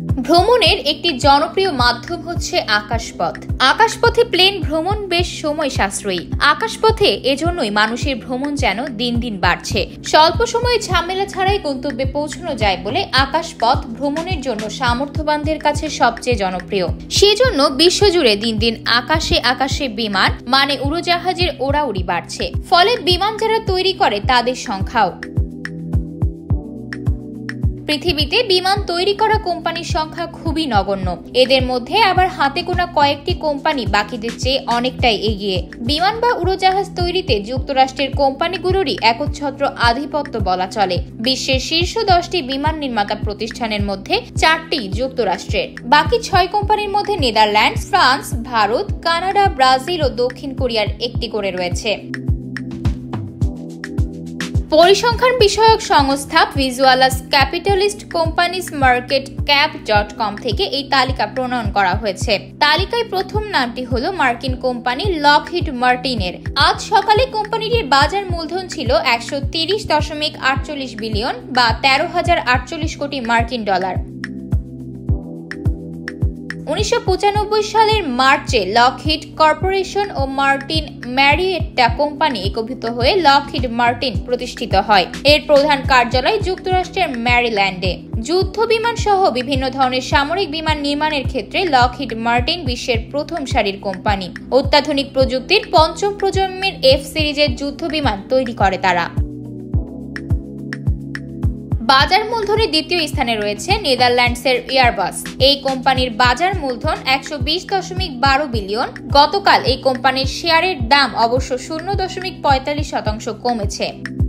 ভ্রমণের একটি জনপ্রিয় মাধ্যম হচ্ছে আকাশপথ। আকাশপথে প্লেন ভ্রমণ বেশ সময় সাশ্রয়ী। আকাশপথে এজন্যই মানুষের ভ্রমণ যেন দিন দিন বাড়ছে। স্বল্প সময়ে ঝামেলা ছাড়াই গন্তব্যে পৌঁছানো যায় বলে আকাশপথ ভ্রমণের জন্য সামর্থ্যবানদের কাছে সবচেয়ে জনপ্রিয়। সেজন্য বিশ্বজুড়ে দিন দিন আকাশে আকাশে বিমান মানে উড়োজাহাজের ওড়াউড়ি বাড়ছে। ফলে বিমান যারা তৈরি করে তাদের সংখ্যাও। পৃথিবীতে বিমান তৈরি করা কোম্পানির সংখ্যা খুবই নগণ্য। এদের মধ্যে আবার হাতে গোনা কয়েকটি কোম্পানি বাকিদের চেয়ে অনেকটাই এগিয়ে। বিমান বা উড়োজাহাজ তৈরিতে যুক্তরাষ্ট্রের কোম্পানিগুলোরই একচ্ছত্র আধিপত্য বলা চলে। বিশ্বের শীর্ষ 10টি বিমান নির্মাতা প্রতিষ্ঠানের মধ্যে 4টি যুক্তরাষ্ট্রের। বাকি 6 কোম্পানির মধ্যে Netherland, France, Bharat, Canada, Brazil ও দক্ষিণ কোরিয়ার একটি করে রয়েছে। পরিসংখ্যান বিষয়ক সংস্থা ভিজুয়ালাস ক্যাপিটালিস্ট কোম্পানিজ মার্কেট cap.com থেকে এই তালিকা প্রণয়ন করা হয়েছে। তালিকায় প্রথম নামটি হলো মার্কিন কোম্পানি লকহিড মার্টিনের। আজ সকালে কোম্পানিটির বাজার মূলধন ছিল 130.48 বিলিয়ন বা 13,048 কোটি মার্কিন ডলার। 1995 সালের মার্চে লকহিড কর্পোরেশন ও মার্টিন ম্যারিয়েট্টা কোম্পানি একীভূত হয়ে লকহিড মার্টিন প্রতিষ্ঠিত হয়। এর প্রধান কার্যালয় যুক্তরাষ্ট্রের ম্যারিল্যান্ডে। যুদ্ধ বিমান সহ বিভিন্ন ধরনের সামরিক বিমান নির্মাণের ক্ষেত্রে লকহিড মার্টিন বিশ্বের প্রথম সারির কোম্পানি। অত্যাধুনিক প্রযুক্তির 5ম প্রজন্মের F সিরিজের যুদ্ধ বিমান তৈরি করে তারা। বাজার মূলধনে দ্বিতীয় স্থানে রয়েছে নেদারল্যান্ডসের এয়ারবাস। এই কোম্পানির বাজার মূলধন 120.12 বিলিয়ন। গতকাল এই কোম্পানির শেয়ারের দাম অবশ্য 0.45% কমেছে।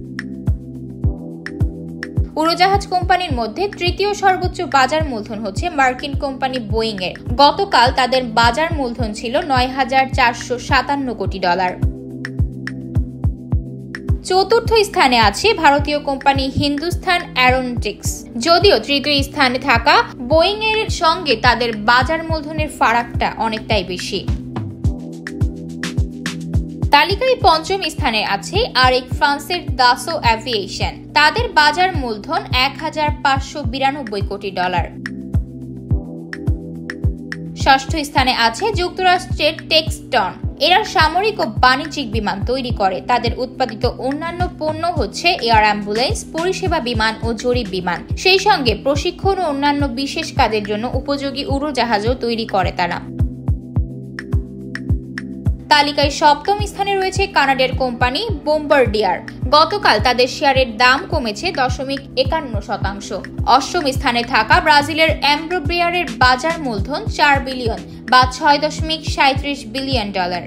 উড়োজাহাজ কোম্পানির মধ্যে তৃতীয় সর্বোচ্চ বাজার মূলধন হচ্ছে মার্কিন কোম্পানি বোয়িং এর। গতকাল তাদের বাজার মূলধন ছিল 9,457 কোটি ডলার। চতুর্থ স্থানে আছে ভারতীয় কোম্পানি হিন্দুস্তান অ্যারোনটিক্স। যদিও তৃতীয় স্থানে থাকা বোয়িং এর সঙ্গে তাদের বাজার মূলধনের ফারাকটা অনেকটাই বেশি। তালিকায় 5ম স্থানে আছে আরেক ফ্রান্সের দাসো অ্যাভিয়েশন। তাদের বাজার মূলধন 1,592 কোটি ডলার। ষষ্ঠ স্থানে আছে যুক্তরাষ্ট্রের টেক্সটন। এরা সামরিক ও বাণিজ্যিক বিমান তৈরি করে। তাদের উৎপাদিত অন্যান্য পণ্য হচ্ছে এয়ার অ্যাম্বুলেন্স, পরিষেবা বিমান ও জরিপ বিমান। সেই সঙ্গে প্রশিক্ষণ ও অন্যান্য বিশেষ কাজের জন্য উপযোগী উড়োজাহাজও তৈরি করে তারা। তালিকায় 7ম স্থানে রয়েছে কানাডার কোম্পানি বোম্বার্ডিয়ার। গতকাল তাদের শেয়ারের দাম কমেছে 0.51%। 8ম স্থানে থাকা ব্রাজিলের এমব্রোব্রেয়ারের বাজার মূলধন 4 বিলিয়ন বা 6.37 বিলিয়ন ডলার।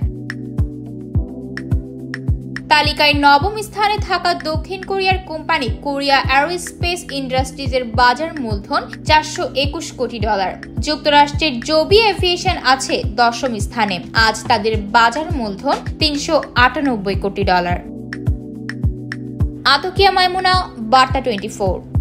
তালিকায় 9ম স্থানে থাকা দক্ষিণ কোরিয়ার কোম্পানি কোরিয়া অ্যারোস্পেস ইন্ডাস্ট্রিজের বাজার মূলধন 421 কোটি ডলার। যুক্তরাষ্ট্রের জবি এভিয়েশন আছে 10ম স্থানে। আজ তাদের বাজার মূলধন 398 কোটি ডলার। আতকিয়া মাইমুনা, বার্তা 24।